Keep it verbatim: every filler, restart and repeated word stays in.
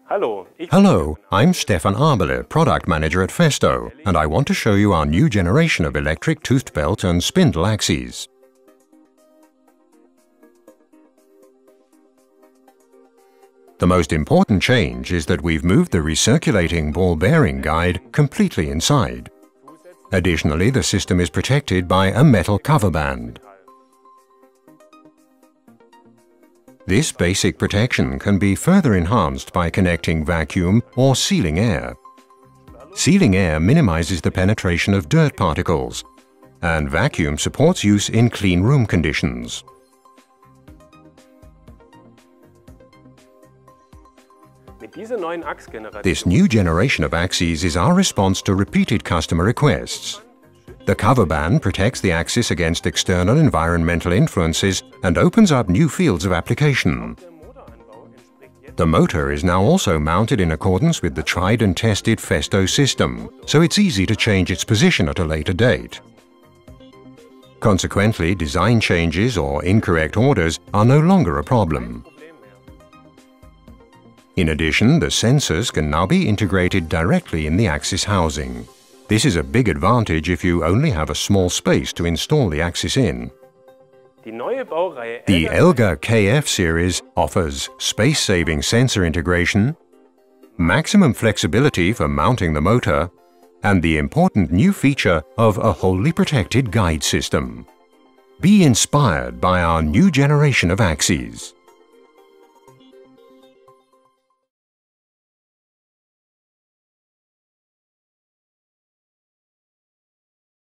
Hello, I'm Stefan Abele, Product Manager at Festo, and I want to show you our new generation of electric toothed belt and spindle axes. The most important change is that we've moved the recirculating ball bearing guide completely inside. Additionally, the system is protected by a metal cover band. This basic protection can be further enhanced by connecting vacuum or sealing air. Sealing air minimizes the penetration of dirt particles, and vacuum supports use in clean room conditions. This new generation of axes is our response to repeated customer requests. The cover band protects the axis against external environmental influences and opens up new fields of application. The motor is now also mounted in accordance with the tried and tested Festo system, so it's easy to change its position at a later date. Consequently, design changes or incorrect orders are no longer a problem. In addition, the sensors can now be integrated directly in the axis housing. This is a big advantage if you only have a small space to install the axis in. The ELGA K F series offers space-saving sensor integration, maximum flexibility for mounting the motor, and the important new feature of a wholly protected guide system. Be inspired by our new generation of axes.